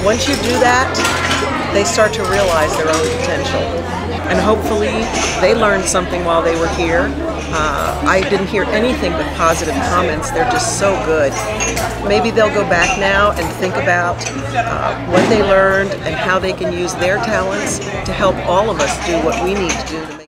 Once you do that, they start to realize their own potential. And hopefully they learned something while they were here. I didn't hear anything but positive comments. They're just so good. Maybe they'll go back now and think about what they learned and how they can use their talents to help all of us do what we need to do to make